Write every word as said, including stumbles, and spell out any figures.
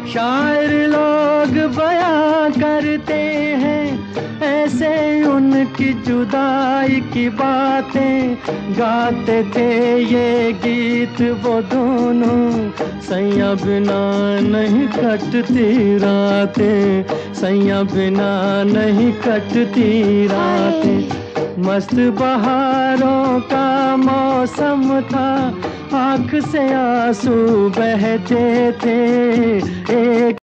शायर लोग बयां करते हैं ऐसे उनकी जुदाई की बातें, गाते थे ये गीत वो दोनों, सैया बिना नहीं कटती रातें, सैया बिना नहीं कटती रातें। मस्त बहारों का मौसम था, आँख से आंसू बहते थे। एक